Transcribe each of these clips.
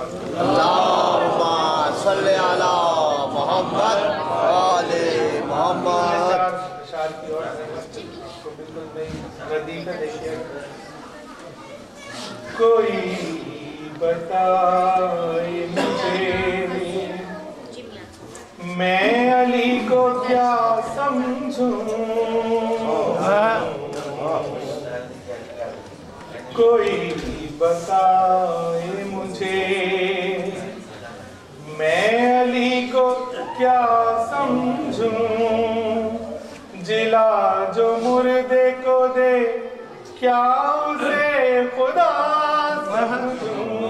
अल्लाहुम्मा सल्ली अला मोहम्मद वाले मोहम्मद। की ओर बिल्कुल नहीं रदी पे देखिए। कोई बताए मुझे मैं अली को क्या समझूं, कोई बताए मुझे मैं अली को क्या समझूं, जिला जो मुर्दे को दे क्या उसे खुदा समझूं,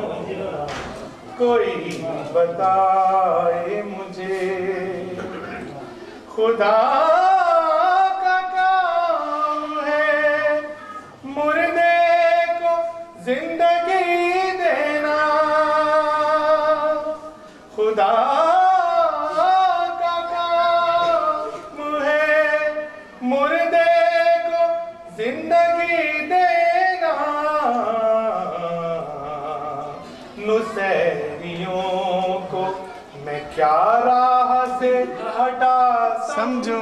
कोई बताए मुझे खुदा का काम है मुर्दे को जिंदगी देना, खुदा का काम है मुर्दे को जिंदगी देना, नुसैरियों को मैं क्या राह से हटा समझूं,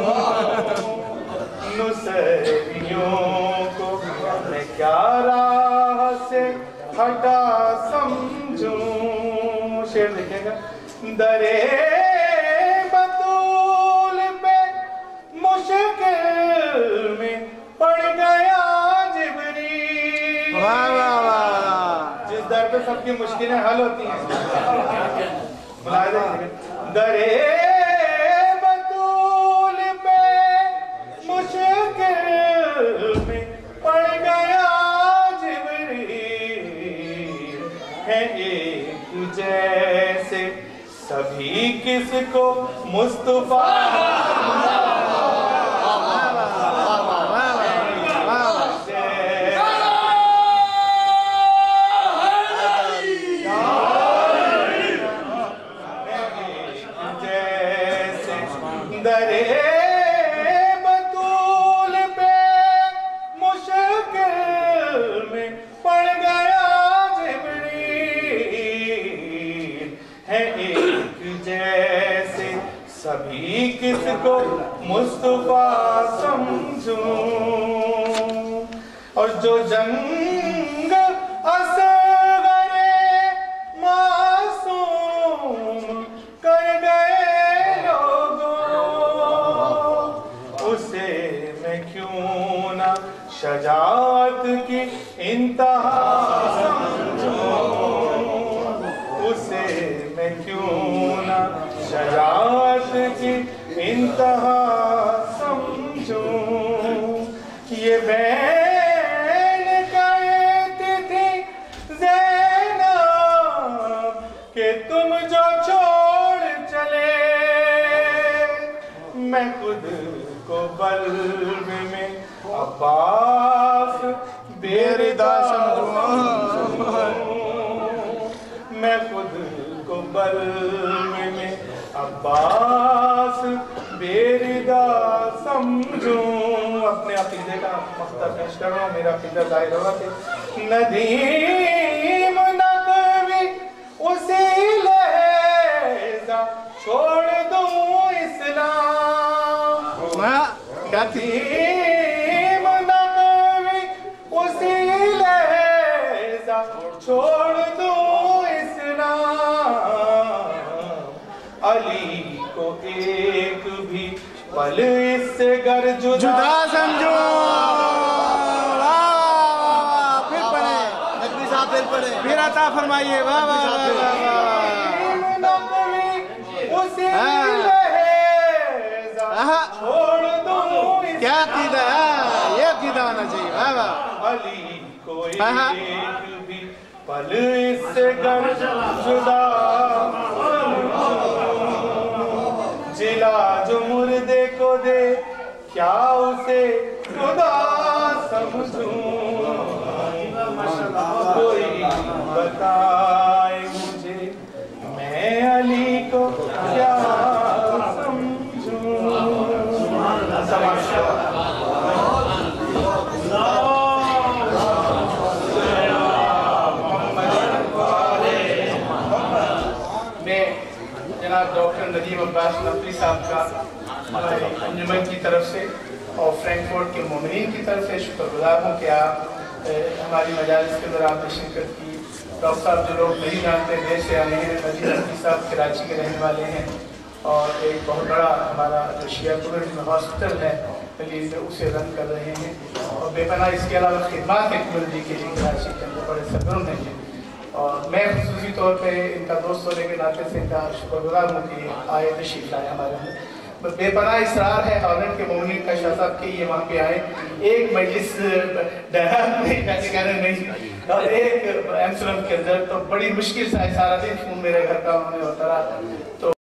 नुसैरियों को मैं क्या राह से हटा समझूं। शेर लिखेगा। दरे बतूल पे मुश्किल में पड़ गया जिब्रील। वाह वाह वाह। जिस दर पे सबकी मुश्किलें हल होती हैं, दरे बतूल पे मुश्किल में पड़ गया जिब्रील, है एक जैसे सभी किसको मुस्तफा, दरे बतूल पे मुश्किल में पड़ गया जिब्रील, है एक जैसे सभी किसको मुस्तफा समझूं, और जो जंग असगरे मासूम कर गए शजाअत की इंतहा समझूं, उसे मैं क्यों ना शजाअत की इंतहा समझूं। ये बहन कहती थी ज़ैनब कि तुम जो छोड़ चले, मैं खुद को बल्ब में अब्बास बेरिदा समझूं, मैं खुद को बल्ब में अब्बास बेरिदा समझूं। अपने अकीदे का मख्ता पेश कर रहा हूँ, मेरा अकीदा जाहिर होगा कि नदीम नकवी उसी लहज़ा छोड़ दूं इस्लाम, क्या थी उसी लहज़ा छोड़ दूं इस्लाम, अली को एक भी पल इससे गर जुदा समझो। फिर पढ़े नकवी साहब, फिर पढ़े, फिर अता फरमाइए। वाह वाह वाह उसी लहज़ा छोड़ दूं, क्या अकीदा है, ये अकीदा होना चाहिए। वाह वाह। अली को एक भी पल इससे गर जुदा, जिला जो मुर्दे को दे क्या उसे खुदा समझूं, कोई बताए मुझे मैं अली को क्या समझूं। जनाब डॉक्टर नदीम अब्बास नकवी साहब का हमारी अंजुमन की तरफ से और फ्रैंकफर्ट के मोमिनीन की तरफ से शुक्रगुजार हूँ कि आप हमारी मजालिस के अंदर आपने शिरकत की। डॉक्टर साहब जो लोग नहीं जानते देश से आए हैं, नदीम नकवी साहब कराची के रहने वाले हैं और एक बहुत बड़ा हमारा जो शिया कम्युनिटी हॉस्पिटल है उसे रन कर रहे हैं और बेपनाह इसके अलावा खिदमत कम्युनिटी के लिए कराची के अंदर बड़े सरगर्म हैं और मैं खुसूसी तौर पे इनका दोस्त होने के नाते से इनका शुक्रगुजार हूँ कि आए तशरीफ लाए हमारे अंदर। बेपनाह इसरार है हॉलैंड के मोमिनीन का शाह साहब के ये वहाँ पे आए, एक मजलिस नहीं और एक एम्स्टर्डम के अंदर, तो बड़ी मुश्किल से सारा दिन फोन मेरे घर का उन्होंने होता रहा। तो